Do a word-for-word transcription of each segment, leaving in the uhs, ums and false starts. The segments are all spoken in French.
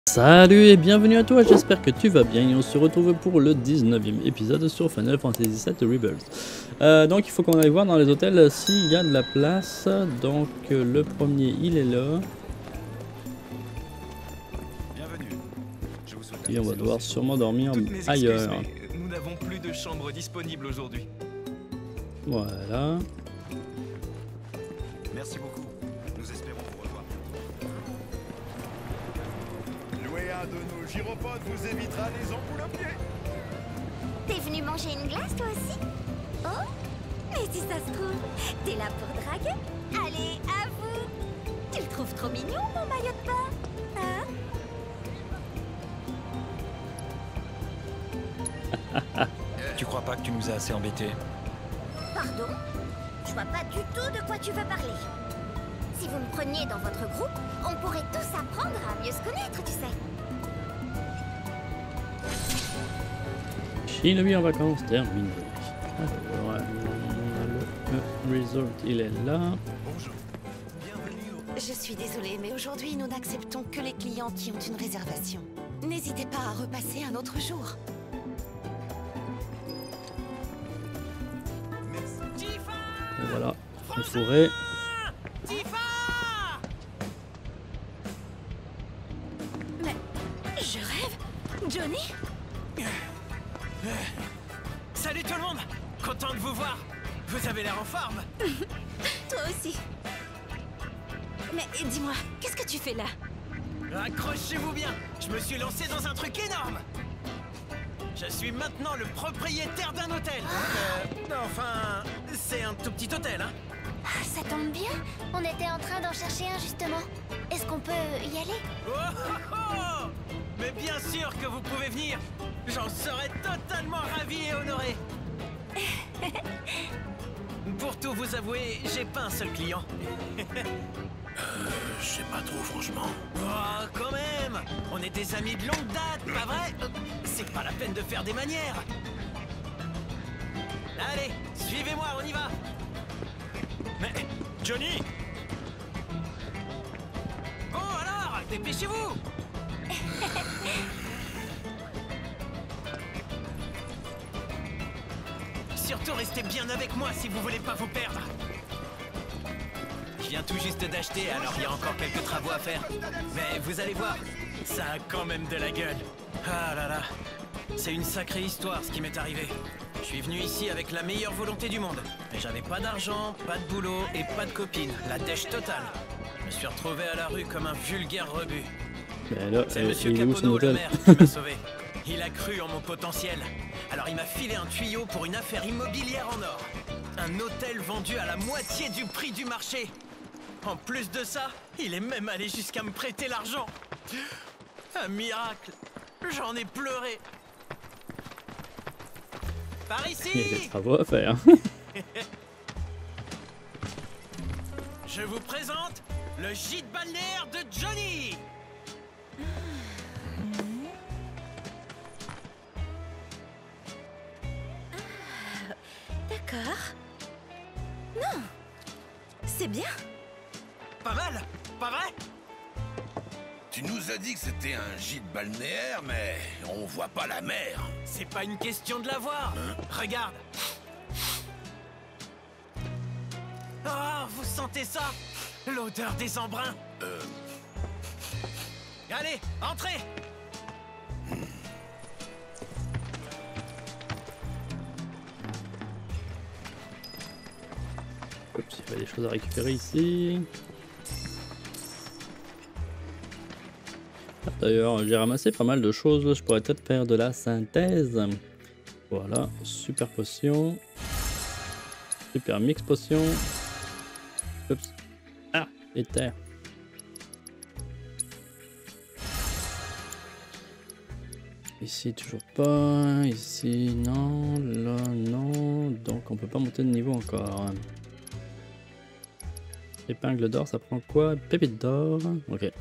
Salut et bienvenue à toi, j'espère que tu vas bien et on se retrouve pour le dix-neuvième épisode sur Final Fantasy sept Rebirth. Euh, donc il faut qu'on aille voir dans les hôtels s'il y a de la place. Donc euh, le premier il est là. Bienvenue. Je vous souhaite Et on va devoir sûrement dormir Toutes mes ailleurs. excuses, mais nous n'avons plus de chambre disponible aujourd'hui. Voilà. Merci beaucoup. Nous espérons vous revoir. Louer un de nos gyropodes vous évitera les ampoules aux pieds. T'es venu manger une glace toi aussi? Oh? Mais si ça se trouve, t'es là pour draguer? Allez, à vous! Tu le trouves trop mignon, mon maillot de bain? Hein? Tu crois pas que tu nous as assez embêtés? Pardon? Je vois pas du tout de quoi tu veux parler. Si vous me preniez dans votre groupe, on pourrait tous apprendre à mieux se connaître, tu sais. Shinobi en vacances terminé. Alors, le, le resort il est là. Bonjour. Bienvenue au... Je suis désolée, mais aujourd'hui, nous n'acceptons que les clients qui ont une réservation. N'hésitez pas à repasser un autre jour. Et voilà, une forêt. Mais je rêve? Johnny? Salut tout le monde! Content de vous voir! Vous avez l'air en forme! Toi aussi. Mais dis-moi, qu'est-ce que tu fais là? Accrochez-vous bien! Je me suis lancé dans un truc énorme! Je suis maintenant le propriétaire d'un hôtel! Euh, enfin, c'est un tout petit hôtel, hein? Ah, ça tombe bien. On était en train d'en chercher un justement. Est-ce qu'on peut y aller? Oh, oh, oh Mais bien sûr que vous pouvez venir! J'en serais totalement ravi et honoré! Pour tout vous avouer, j'ai pas un seul client. Je sais pas trop franchement. Oh, quand même! On est des amis de longue date, pas vrai? Euh, C'est pas la peine de faire des manières! Allez, suivez-moi, on y va! Mais, Johnny! Bon alors, dépêchez-vous! Surtout restez bien avec moi si vous voulez pas vous perdre! Je viens tout juste d'acheter, alors il y a encore quelques travaux à faire. Mais vous allez voir, ça a quand même de la gueule. Ah là là, c'est une sacrée histoire ce qui m'est arrivé. Je suis venu ici avec la meilleure volonté du monde. Mais j'avais pas d'argent, pas de boulot et pas de copine. La dèche totale. Je me suis retrouvé à la rue comme un vulgaire rebut. Ben là, C'est euh, Monsieur il est où son Capono, le hôtel? maire, qui m'a sauvé. Il a cru en mon potentiel. Alors il m'a filé un tuyau pour une affaire immobilière en or. Un hôtel vendu à la moitié du prix du marché. En plus de ça, il est même allé jusqu'à me prêter l'argent. Un miracle. J'en ai pleuré. Par Il y a des ici, travaux à faire. je vous présente le gîte balnéaire de Johnny. D'accord. Non. C'est bien. Pas mal, pas vrai? Tu nous as dit que c'était un gîte balnéaire, mais on voit pas la mer. C'est pas une question de la voir. Regarde. Oh, vous sentez ça? L'odeur des embruns. Euh, Allez, entrez. Oups, il y a des choses à récupérer ici. D'ailleurs, j'ai ramassé pas mal de choses. Je pourrais peut-être faire de la synthèse. Voilà, super potion. Super mix potion. Oups. Ah, éther. Ici, toujours pas. Ici, non. Là, non. Donc, on peut pas monter de niveau encore. Épingle d'or, ça prend quoi? Pépite d'or. Ok.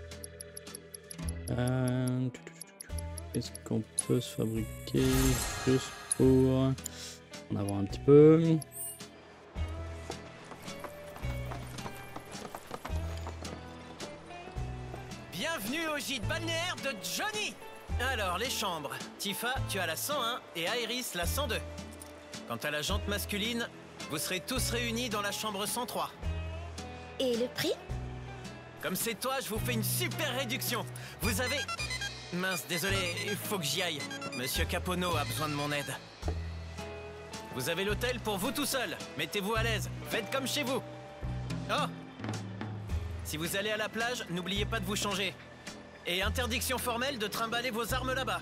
Euh, Qu'est-ce qu'on peut se fabriquer juste pour en avoir un petit peu? gîte balnéaire de Johnny. Alors, les chambres. Tifa, tu as la cent un et Iris la cent deux. Quant à la jante masculine, vous serez tous réunis dans la chambre cent trois. Et le prix? Comme c'est toi, je vous fais une super réduction. Vous avez... Mince, désolé, il faut que j'y aille. Monsieur Capono a besoin de mon aide. Vous avez l'hôtel pour vous tout seul. Mettez-vous à l'aise. Faites comme chez vous. Oh! Si vous allez à la plage, n'oubliez pas de vous changer. Et interdiction formelle de trimballer vos armes là-bas.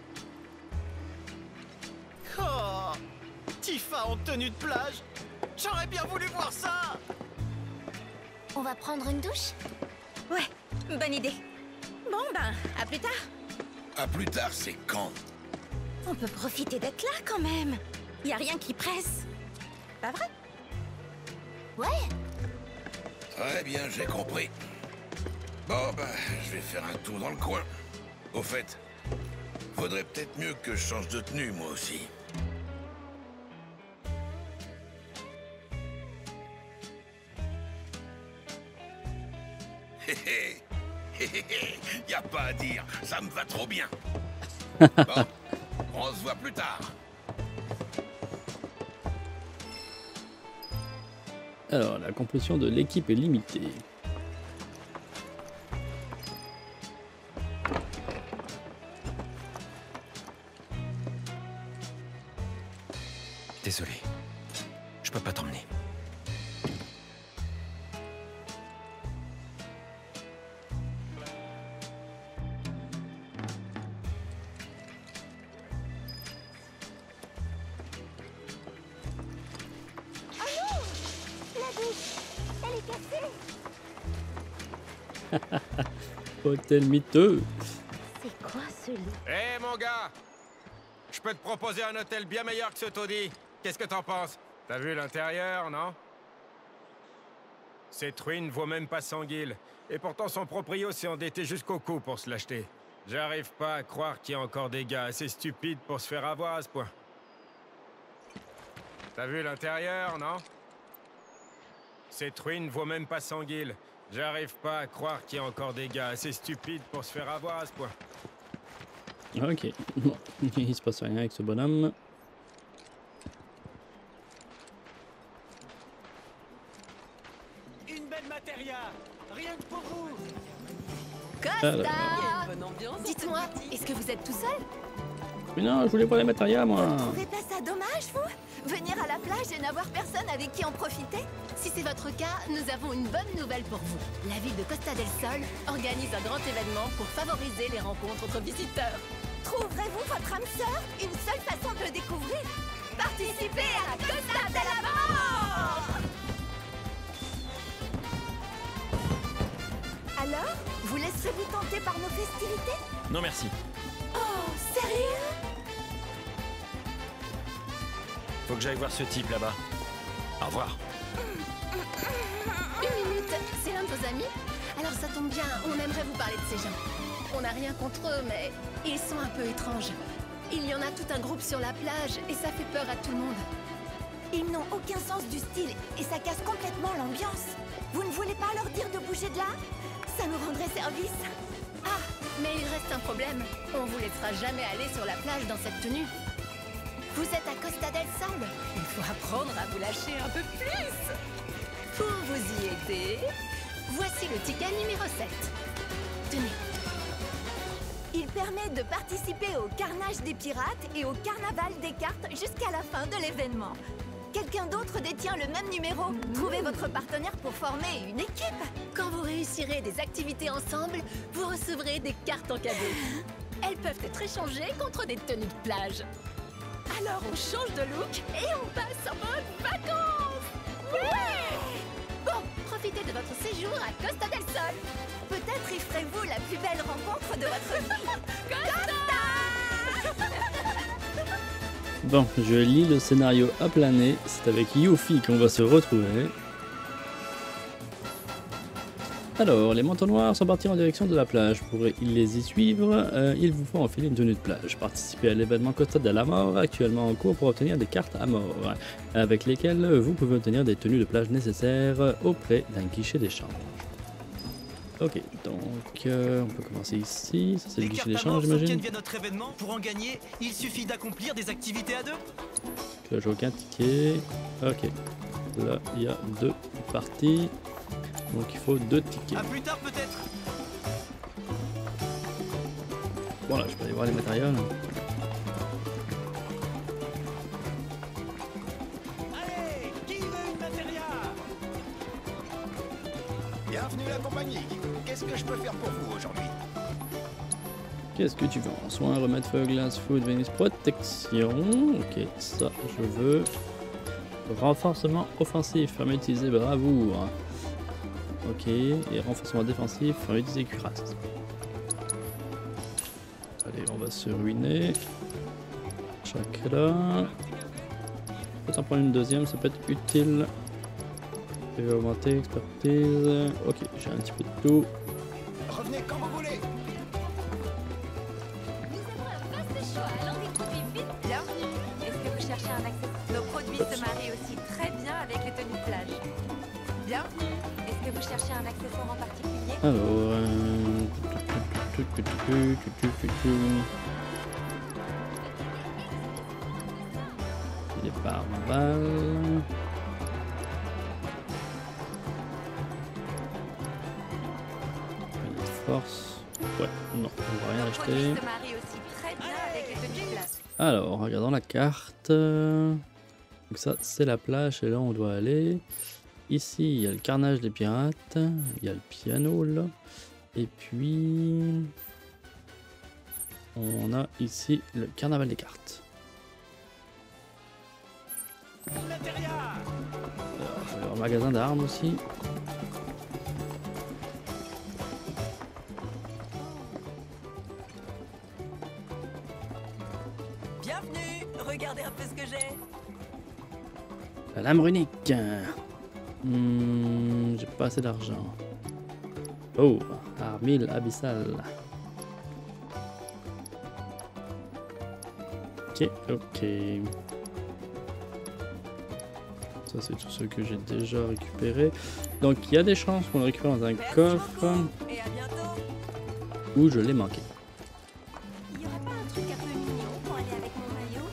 Oh! Tifa en tenue de plage. J'aurais bien voulu voir ça. On va prendre une douche? Ouais, bonne idée. Bon ben, à plus tard. À plus tard, c'est quand? On peut profiter d'être là quand même. Y a rien qui presse. Pas vrai? Ouais. Très bien, j'ai compris. Bon, bah, je vais faire un tour dans le coin. Au fait, faudrait peut-être mieux que je change de tenue, moi aussi. Hé hé, hé hé hé, y a pas à dire, ça me va trop bien. Bon, on se voit plus tard. Alors, la composition de l'équipe est limitée. Désolé, je peux pas t'emmener. Hôtel miteux. C'est quoi ce lit? Hé hey, mon gars, je peux te proposer un hôtel bien meilleur que ce taudis. Qu'est-ce que t'en penses? T'as vu l'intérieur, non? Cette ruine vaut même pas cent guildes. Et pourtant son proprio s'est endetté jusqu'au cou pour se l'acheter. J'arrive pas à croire qu'il y a encore des gars assez stupides pour se faire avoir à ce point. T'as vu l'intérieur, non? Cette ruine vaut même pas cent guildes. J'arrive pas à croire qu'il y a encore des gars assez stupides pour se faire avoir à ce point. Ok, bon, il se passe rien avec ce bonhomme. Une belle matéria, rien que pour vous. Costa! Alors. Dites-moi, est-ce que vous êtes tout seul? Mais non, je voulais pas les matérias, moi. Vous trouvez pas ça dommage, vous? Venir à la plage et n'avoir personne avec qui en profiter? Si c'est votre cas, nous avons une bonne nouvelle pour vous. La ville de Costa del Sol organise un grand événement pour favoriser les rencontres entre visiteurs. Trouverez-vous votre âme sœur? Une seule façon de le découvrir. Participez à la Costa del Amor! Alors, vous laisserez-vous tenter par nos festivités? Non merci. Oh, sérieux? Faut que j'aille voir ce type là-bas. Au revoir. Une minute, c'est l'un de vos amis? Alors ça tombe bien, on aimerait vous parler de ces gens. On n'a rien contre eux, mais ils sont un peu étranges. Il y en a tout un groupe sur la plage et ça fait peur à tout le monde. Ils n'ont aucun sens du style et ça casse complètement l'ambiance. Vous ne voulez pas leur dire de bouger de là? Ça nous rendrait service. Ah, mais il reste un problème. On vous laissera jamais aller sur la plage dans cette tenue. Vous êtes à Costa del Sol. Il faut apprendre à vous lâcher un peu plus. Pour vous y aider, voici le ticket numéro sept. Tenez. Il permet de participer au carnage des pirates et au carnaval des cartes jusqu'à la fin de l'événement. Quelqu'un d'autre détient le même numéro. Trouvez votre partenaire pour former une équipe. Quand vous réussirez des activités ensemble, vous recevrez des cartes en cadeau. Elles peuvent être échangées contre des tenues de plage. Alors on change de look et on passe en mode vacances. Ouais! Bon, profitez de votre séjour à Costa del Sol. Peut-être y ferez-vous la plus belle rencontre de votre vie. Costa! Bon, je lis le scénario à planer. C'est avec Yuffie qu'on va se retrouver. Alors, les manteaux noirs sont partis en direction de la plage. Pour les y suivre, euh, il vous faut enfiler une tenue de plage. Participez à l'événement Costa del Amor, actuellement en cours pour obtenir des cartes Amor, avec lesquelles vous pouvez obtenir des tenues de plage nécessaires auprès d'un guichet d'échange. Ok, donc euh, on peut commencer ici. Ça c'est le Les guichet cartes à d'échange mort j'imagine. s'obtiennent via notre événement. Pour en gagner, il suffit d'accomplir des activités à deux. Là j'ai aucun ticket. Ok. Là il y a deux parties. Donc il faut deux tickets. À plus tard peut-être. Bon là je peux aller voir les matériels. Allez, qui veut une matéria? Bienvenue la compagnie. Qu'est-ce que je peux faire pour vous aujourd'hui? Qu'est-ce que tu vends? Soins, remèdes, feu, glace, food, Vénus, protection. Ok, ça je veux. Renforcement offensif, ferme utiliser bravoure. Ok, et renforcement défensif, ferme utiliser cuirasse. Allez, on va se ruiner. Chakra. Peut-être en prendre une deuxième, ça peut être utile. Et augmenter, expertise. Ok, j'ai un petit peu de tout. Revenez quand vous voulez. Nous avons un vaste choix allant des produits vite. Bienvenue. Est-ce que vous cherchez un accès? Nos produits se marient aussi très bien avec les tenues de plage. Bienvenue. Est-ce que vous cherchez un accessoire en particulier? Alors, euh... les pare-balles. Force. Ouais, non, on va rien acheter. Se marient aussi très bien avec les tenues de plage. Alors, regardons la carte. Donc ça, c'est la plage et là on doit aller. Ici, il y a le carnage des pirates. Il y a le piano là. Et puis... on a ici le carnaval des cartes. Alors, je vais aller au magasin d'armes aussi. Bienvenue. Regardez un peu ce que j'ai. La lame runique. Hmm, j'ai pas assez d'argent. Oh, armile abyssale. Ok, ok. Ça c'est tout ce que j'ai déjà récupéré. Donc il y a des chances qu'on le récupère dans un coffre Et à bientôt. où je l'ai manqué. Il y aurait pas un truc un peu mignon pour aller avec mon maillot?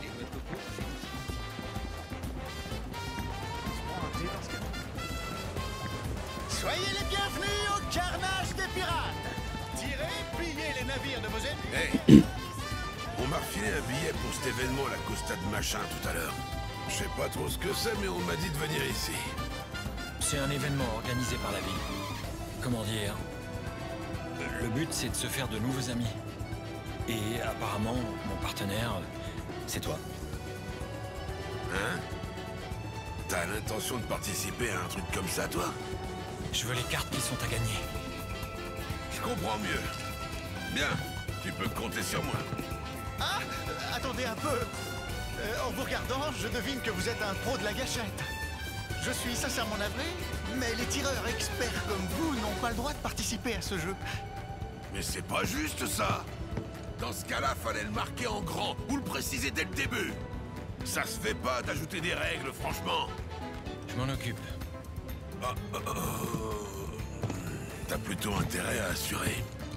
Soyez les bienvenus au carnage des pirates. Tirez, pillez les navires de vos ennemis. Hey, on m'a refilé un billet pour cet événement, la Costa de Machin, tout à l'heure. Je sais pas trop ce que c'est, mais on m'a dit de venir ici. C'est un événement organisé par la ville. Comment dire? Le but, c'est de se faire de nouveaux amis. Et apparemment, mon partenaire, c'est toi. Hein? T'as l'intention de participer à un truc comme ça, toi? Je veux les cartes qui sont à gagner. Je comprends mieux. Bien, tu peux compter sur moi. Ah, euh, attendez un peu. Euh, en vous regardant, je devine que vous êtes un pro de la gâchette. Je suis sincèrement navré, mais les tireurs experts comme vous n'ont pas le droit de participer à ce jeu. Mais c'est pas juste ça. Dans ce cas-là, fallait le marquer en grand ou le préciser dès le début. Ça se fait pas d'ajouter des règles, franchement. Je m'en occupe. Oh, oh, oh. T'as plutôt intérêt à assurer.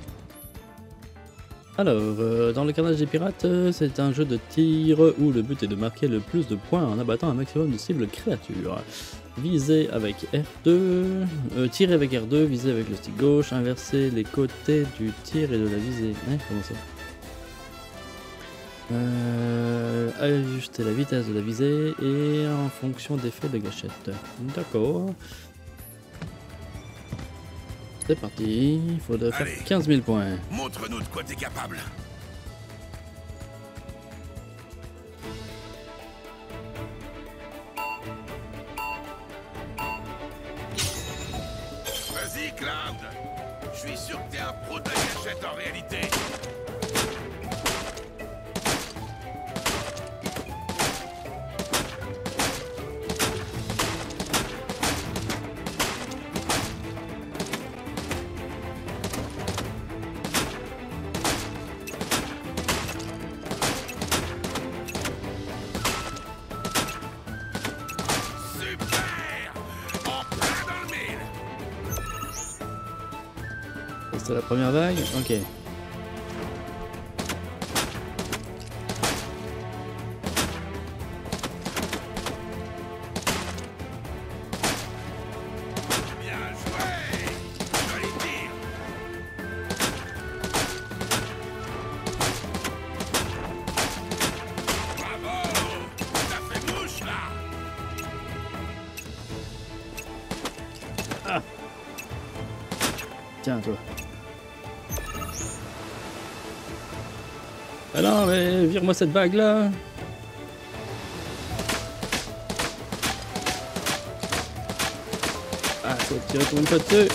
Alors, euh, dans le carnage des pirates, euh, c'est un jeu de tir où le but est de marquer le plus de points en abattant un maximum de cibles créatures. Viser avec R deux, euh, tirer avec R deux, viser avec le stick gauche, inverser les côtés du tir et de la visée. Hein, comment ça? Euh, ajuster la vitesse de la visée et en fonction d'effet de gâchette. D'accord. C'est parti, il faudrait faire Allez. quinze mille points. Montre-nous de quoi t'es capable. Vas-y, Cloud. Je suis sûr que t'es un pro de la gâchette en réalité. Super! En plein dans le mille! C'était la première vague. Ok. Tiens, toi. Ah non, mais vire-moi cette bague là. Ah, faut tirer pour une fois dessus.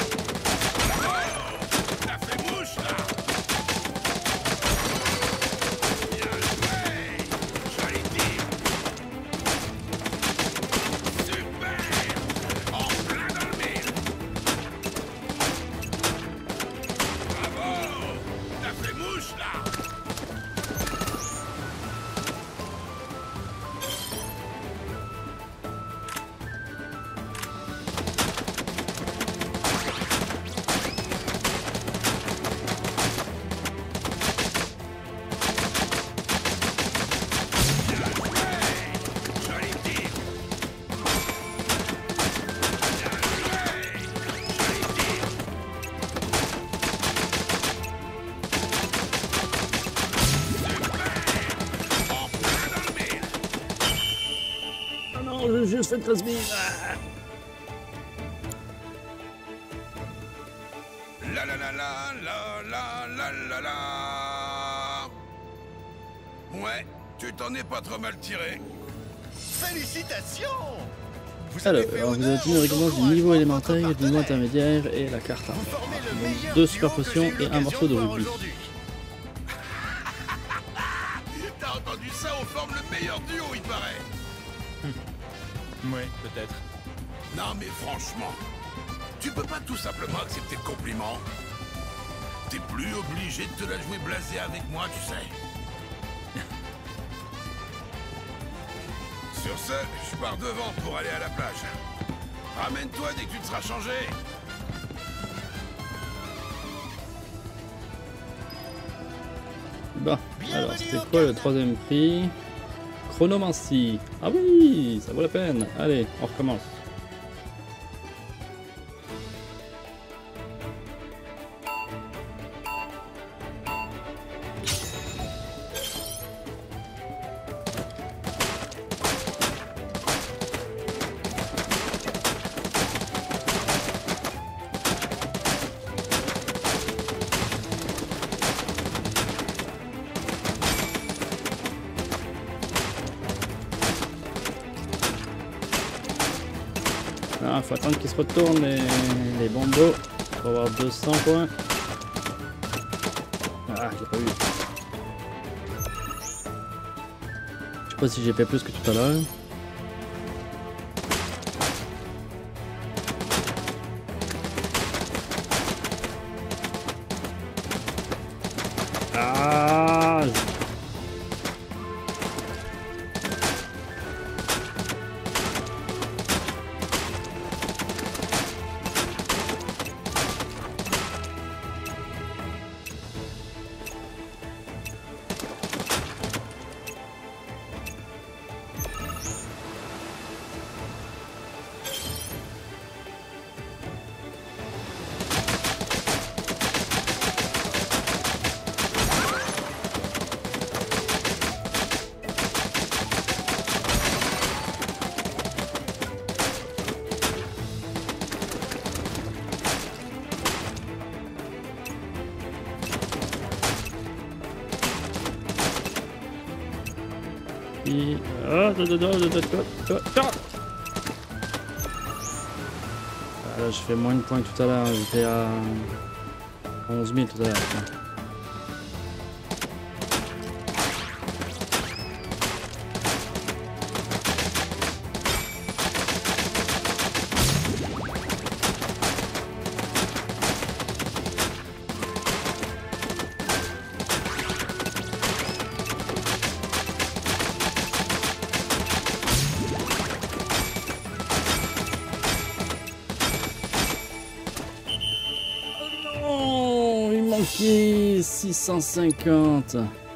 J'ai juste fait treize mille. Ah. La la la la la la la la la. Ouais, tu t'en es pas trop mal tiré. Félicitations! Vous Alors, avez fait alors vous honneur avez obtenu une aux récompense du encouragements niveau de élémentaire, votre du niveau partenaire. intermédiaire et la carte Vous arme. formez le Donc, meilleur deux duo super que potions j'ai eu et un l'occasion morceau de voir rugby. aujourd'hui. T'as entendu ça? On forme le meilleur duo, il paraît. Ouais, peut-être. Non mais franchement, tu peux pas tout simplement accepter le compliment? T'es plus obligé de te la jouer blasé avec moi, tu sais. Sur ce, je pars devant pour aller à la plage. Ramène-toi dès que tu te seras changé. Bon, alors c'était quoi le troisième prix? Chronomancie. Ah oui, ça vaut la peine. Allez, on recommence. Ah, faut attendre qu'ils se retournent les, les bombos pour avoir deux cents points. Ah, j'ai pas eu. Je sais pas si j'ai fait plus que tout à l'heure. Ah, puis... Ah, da, da, da, da, da, da, da. Ah, là, je fais moins de points que tout à l'heure. J'étais à onze mille tout à l'heure. six cent cinquante.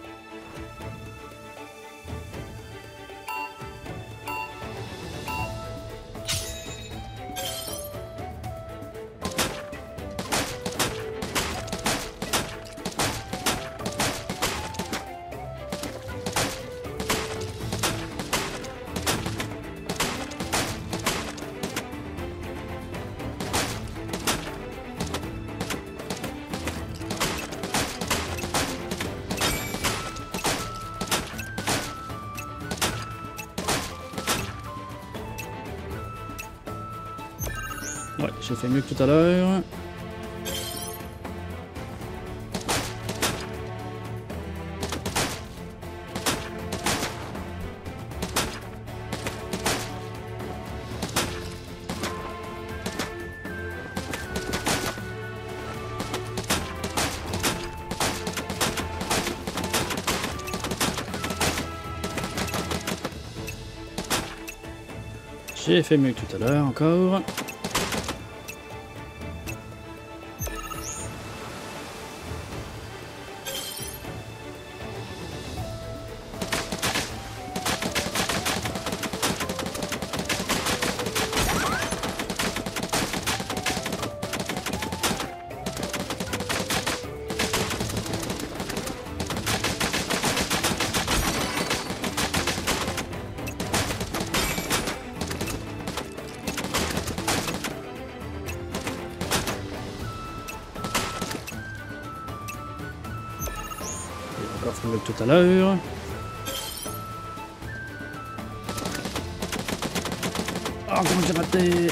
Ouais, j'ai fait mieux que tout à l'heure. J'ai fait mieux que tout à l'heure encore. Encore fait mieux que tout à l'heure. Oh, comment j'ai raté!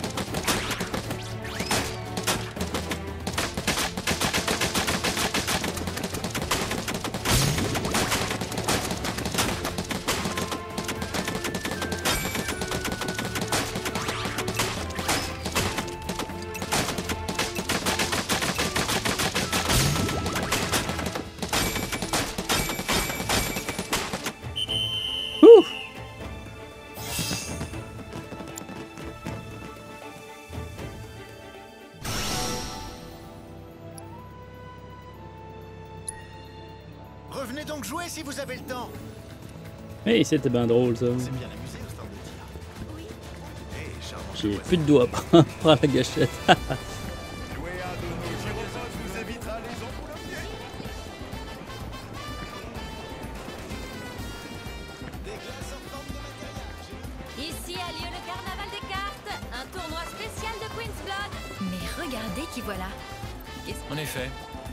Revenez donc jouer si vous avez le temps. Hey, c'était bien drôle ça. C'est bien amusé au stand de tir. Oui. Hey, charmant. J'ai plus de doigts pour prendre la gâchette. Jouer à de nos gyrosols vous évitera les ampoules à pied. Des glaces en forme de matériel. Ici a lieu le carnaval des cartes, un tournoi spécial de Queen's Blood. Mais regardez qui voilà. En effet.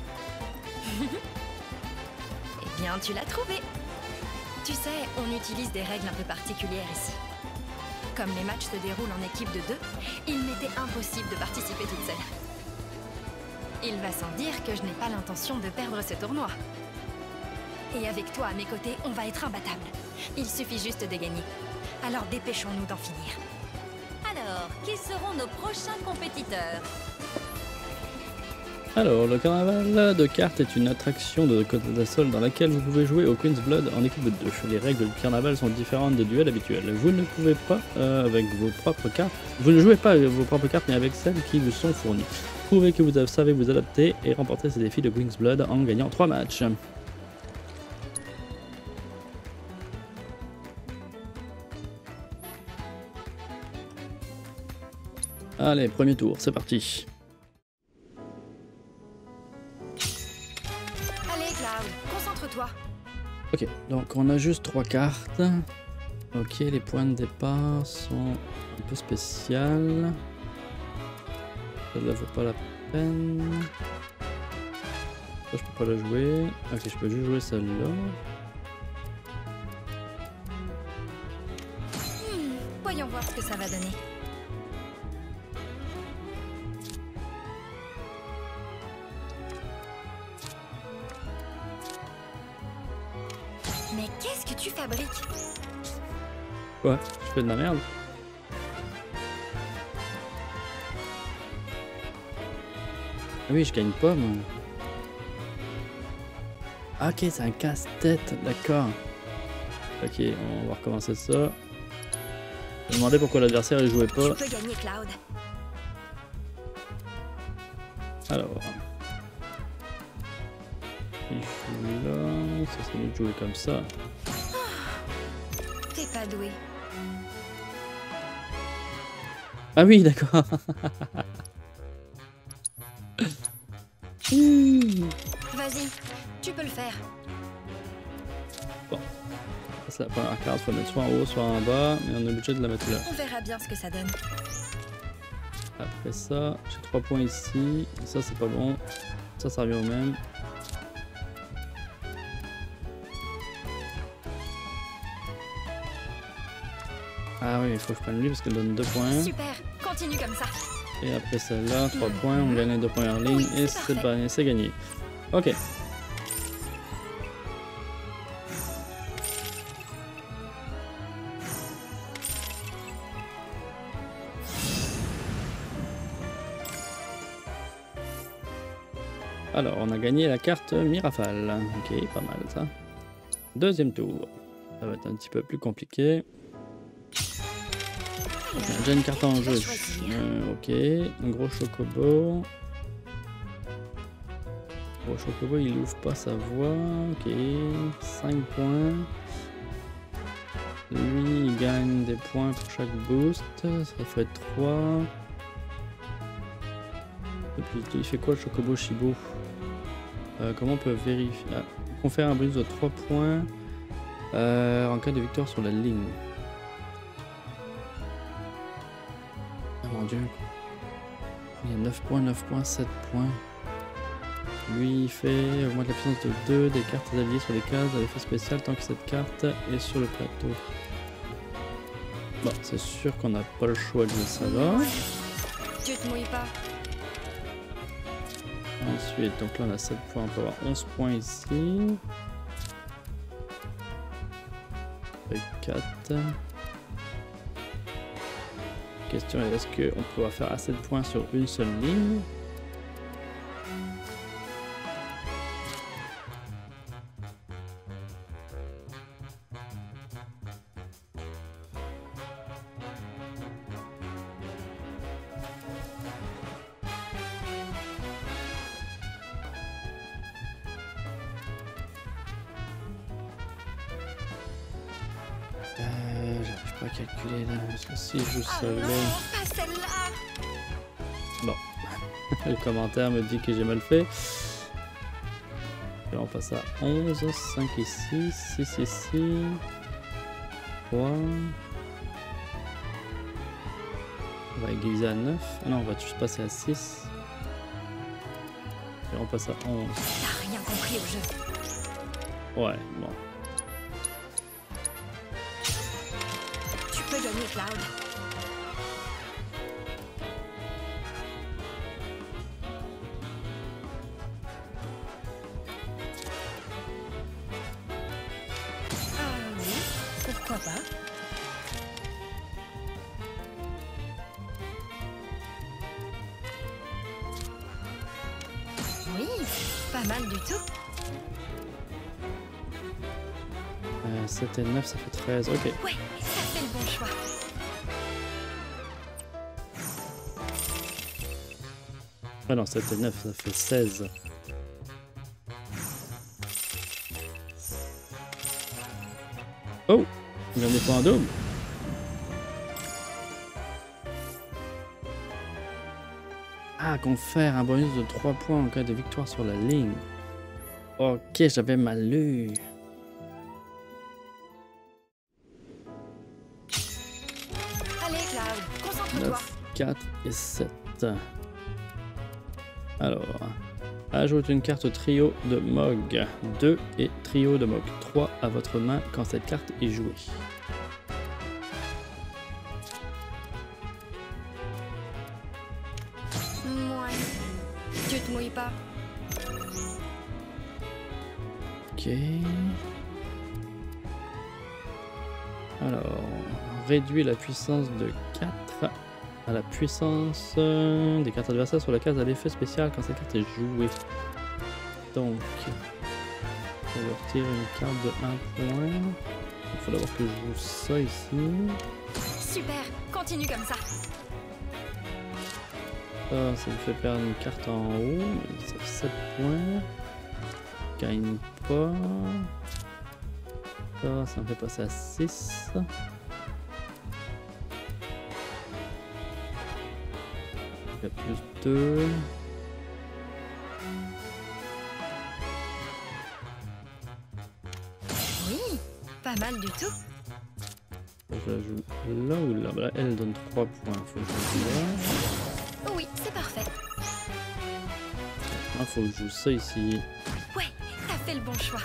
Eh bien, tu l'as trouvé. Tu sais, on utilise des règles un peu particulières ici. Comme les matchs se déroulent en équipe de deux, il m'était impossible de participer toute seule. Il va sans dire que je n'ai pas l'intention de perdre ce tournoi. Et avec toi à mes côtés, on va être imbattable. Il suffit juste de gagner. Alors dépêchons-nous d'en finir. Alors, qui seront nos prochains compétiteurs? Alors, le carnaval de cartes est une attraction de Côte d'Azur dans laquelle vous pouvez jouer au Queen's Blood en équipe de deux. Les règles du carnaval sont différentes des duels habituels. Vous ne pouvez pas euh, avec vos propres cartes. Vous ne jouez pas avec vos propres cartes, mais avec celles qui vous sont fournies. Prouvez que vous savez vous adapter et remporter ces défis de Queen's Blood en gagnant trois matchs. Allez, premier tour, c'est parti. Concentre-toi. Ok, donc on a juste trois cartes. Ok, les points de départ sont un peu spéciales. Celle-là vaut pas la peine. Ça, je peux pas la jouer. Ok, je peux juste jouer celle-là. Hmm, voyons voir ce que ça va donner. Mais qu'est-ce que tu fabriques? Quoi? Je fais de la merde? Ah oui, je gagne pas, moi. Ah, ok, c'est un casse-tête, d'accord. Ok, on va recommencer ça. Je me demandais pourquoi l'adversaire il jouait pas. Tu peux gagner, Cloud. Alors. Là, ça serait mieux de jouer comme ça. T'es pas doué. Ah oui, d'accord. Vas-y, tu peux le faire. Bon, ça c'est la première carte, faut la mettre soit en haut, soit en bas, mais on est obligé de la mettre là. On verra bien ce que ça donne. Après ça, j'ai trois points ici, ça c'est pas bon, ça ça revient au même. Ah oui, il faut que je prenne lui parce qu'elle donne deux points. Super, continue comme ça. Et après celle-là, trois points, on gagne les deux points en ligne et c'est ba- c'est gagné. Ok. Alors, on a gagné la carte Mirafale. Ok, pas mal ça. Deuxième tour. Ça va être un petit peu plus compliqué. On a déjà une carte en jeu. Euh, ok, un gros chocobo. Gros chocobo, il ouvre pas sa voie. Ok, cinq points. Lui, il gagne des points pour chaque boost. Ça fait trois. Et puis, il fait quoi le chocobo Shibo? euh, Comment on peut vérifier? Ah, confère un bonus de trois points euh, en cas de victoire sur la ligne. Mon dieu. Il y a neuf points, neuf points, sept points. Lui il fait augmente la puissance de deux des cartes alliées sur les cases à l'effet spécial tant que cette carte est sur le plateau. Bon, c'est sûr qu'on n'a pas le choix de ça là. Tu te mouilles pas. Ensuite, donc là on a sept points, on peut avoir onze points ici. Avec quatre. Question est, est-ce qu'on pourra faire assez de points sur une seule ligne? Euh, j'arrive pas à calculer là, parce que si je joue Ah seul. non, pas celle-là. Bon, le commentaire me dit que j'ai mal fait. Et on passe à onze, cinq ici, six ici, trois. On va égaliser à neuf. Ah non, on va juste passer à six. Et on passe à onze. T'as rien compris au jeu. Ouais, bon. Tu peux gagner, Cloud. Ah oui, pourquoi pas. Oui, pas mal du tout. Euh, sept et neuf, ça fait treize. Ok. Ouais, ça fait le bon choix. Ah non, sept et neuf, ça fait seize. Oh, il y en a des points en double. Ah, confère un bonus de trois points en cas de victoire sur la ligne. Ok, j'avais mal lu. Allez, Cloud, concentre-toi. neuf, quatre et sept. Alors, ajoute une carte trio de Mog. deux et trio de Mog. trois à votre main quand cette carte est jouée. Ouais. Tu te mouilles pas. Ok. Alors, réduit la puissance de quatre à la puissance euh, des cartes adversaires sur la case à l'effet spécial quand cette carte est jouée. Donc, on va retirer une carte de un point. Il faut d'abord que je joue ça ici. Super, continue comme ça. Ça, ça me fait perdre une carte en haut, mais ça fait sept points. gagne pas. Ça, ça me fait passer à six. quatre plus deux. Oui, pas mal du tout. Je la joue là ou là? Là, elle donne trois points. Faut que je joue là. Oui, c'est parfait. Ah, faut que je joue ça ici. Ouais, t'as fait le bon choix.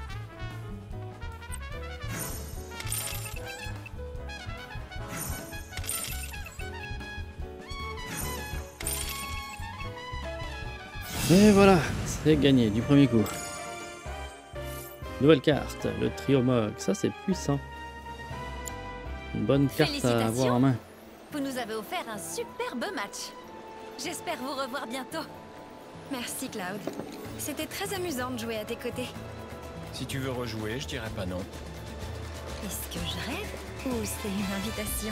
Et voilà, c'est gagné du premier coup. Nouvelle carte, le trio Mog. Ça, c'est puissant. Une bonne carte à avoir en main. Vous nous avez offert un superbe match. J'espère vous revoir bientôt. Merci, Cloud. C'était très amusant de jouer à tes côtés. Si tu veux rejouer, je dirais pas non. Est-ce que je rêve ou c'est une invitation?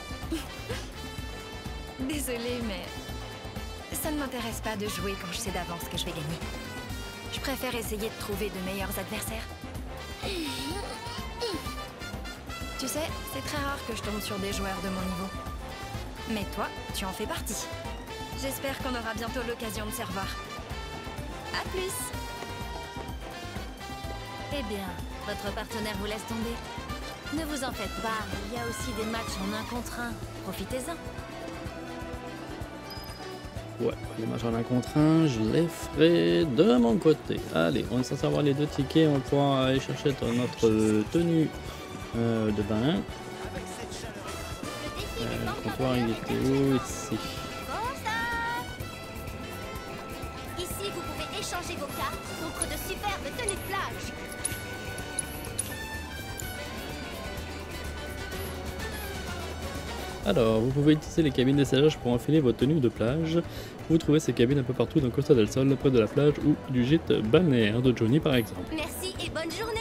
Désolée, mais ça ne m'intéresse pas de jouer quand je sais d'avance que je vais gagner. Je préfère essayer de trouver de meilleurs adversaires. Tu sais, c'est très rare que je tombe sur des joueurs de mon niveau. Mais toi, tu en fais partie. J'espère qu'on aura bientôt l'occasion de se revoir. À plus! Eh bien, votre partenaire vous laisse tomber. Ne vous en faites pas, il y a aussi des matchs en un contre un. Profitez-en. Ouais, les matchs en un contre un, je les ferai de mon côté. Allez, on est censé avoir les deux tickets, on va pouvoir aller chercher notre tenue euh, de bain. Euh, le comptoir, il était où? Ici. Ici, vous pouvez échanger vos cartes contre de superbes tenues de plage. Alors, vous pouvez utiliser les cabines d'essayage pour enfiler vos tenues de plage. Vous trouvez ces cabines un peu partout dans Costa del Sol, près de la plage ou du gîte balnéaire de Johnny par exemple. Merci et bonne journée.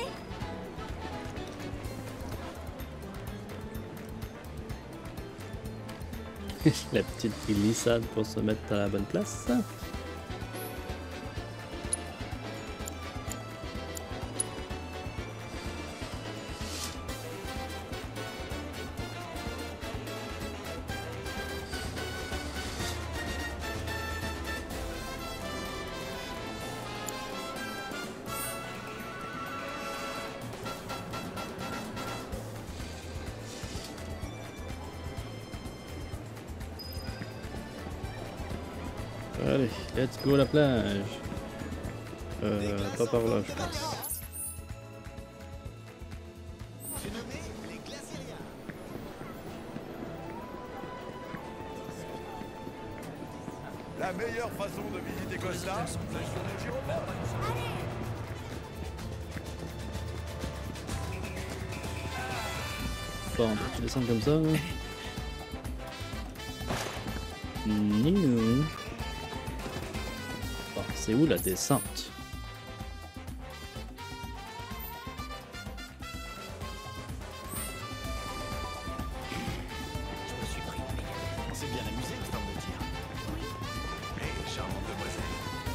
La petite glissade pour se mettre à la bonne place. Allez, let's go à la plage. Euh, pas par là, je pense. La meilleure façon de visiter Costa, c'est sur le gyrophare. Bon, tu descends comme ça. Hein. Niou. Bon, c'est où la descente? Je me suis pris. On s'est bien amusé, il semble dire. Hé, charmante demoiselle.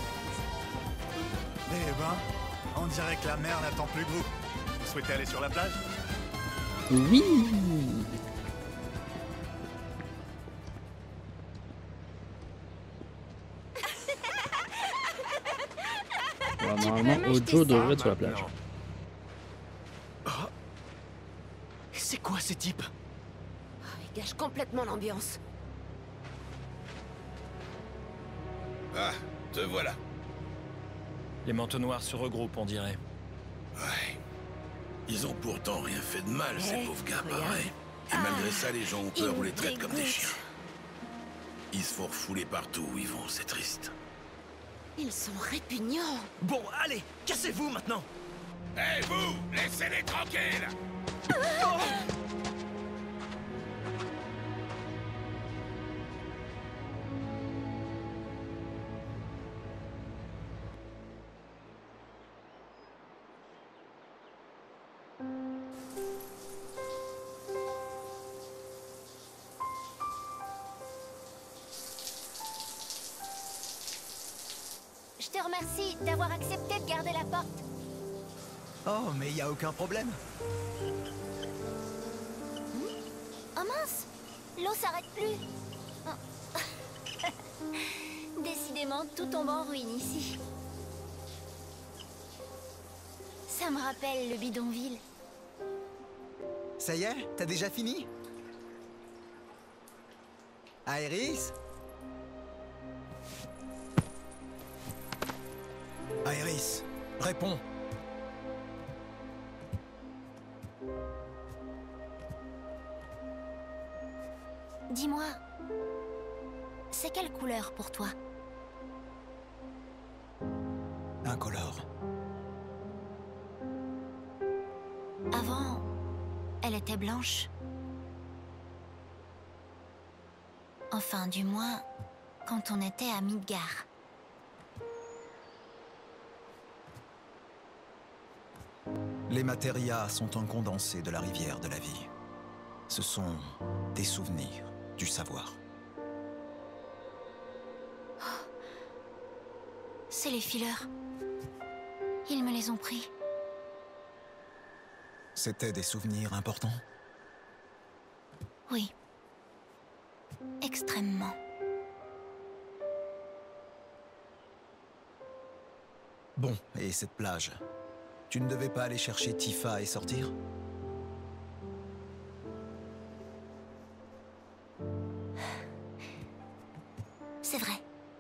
Eh ben, on dirait que la mer n'attend plus que vous. Vous souhaitez aller sur la plage? Oui. Alors, normalement, Ojo devrait être sur la plage. C'est quoi ces types? Oh, ils gâchent complètement l'ambiance. Ah, te voilà. Les manteaux noirs se regroupent, on dirait. Ouais. Ils ont pourtant rien fait de mal, ces Eh, pauvres gars, regarde. pareil. Et malgré ça, les gens ont peur ils ou les traitent comme des dégoûtent. chiens. Ils se font refouler partout où ils vont, c'est triste. Ils sont répugnants. Bon, allez, cassez-vous maintenant. Hé, vous, laissez-les tranquilles. Je te te remercie d'avoir accepté de garder la porte. Oh, mais il y a aucun problème. Oh mince, l'eau s'arrête plus. Oh. Décidément, tout tombe en ruine ici. Ça me rappelle le bidonville. Ça y est, t'as déjà fini? Aéris? Aéris, réponds. Dis-moi, c'est quelle couleur pour toi? Incolore. Avant, elle était blanche. Enfin, du moins, quand on était à Midgar. Les matérias sont un condensé de la rivière de la vie. Ce sont des souvenirs, du savoir. Oh. C'est les fileurs. Ils me les ont pris. C'était des souvenirs importants? Oui. Extrêmement. Bon, et cette plage? Tu ne devais pas aller chercher Tifa et sortir? C'est vrai.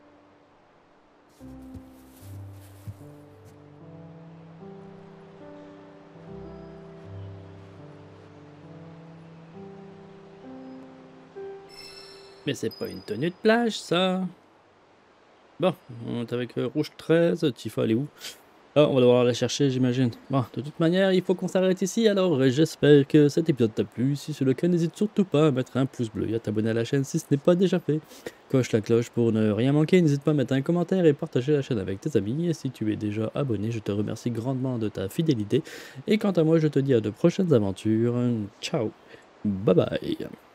Mais c'est pas une tenue de plage, ça. Bon, on est avec euh, Rouge treize. Tifa, elle est où? Ah, on va devoir la chercher, j'imagine. Bon, de toute manière, il faut qu'on s'arrête ici. Alors, j'espère que cet épisode t'a plu. Si c'est le cas, n'hésite surtout pas à mettre un pouce bleu et à t'abonner à la chaîne si ce n'est pas déjà fait. Coche la cloche pour ne rien manquer. N'hésite pas à mettre un commentaire et partager la chaîne avec tes amis. Et si tu es déjà abonné, je te remercie grandement de ta fidélité. Et quant à moi, je te dis à de prochaines aventures. Ciao. Bye bye.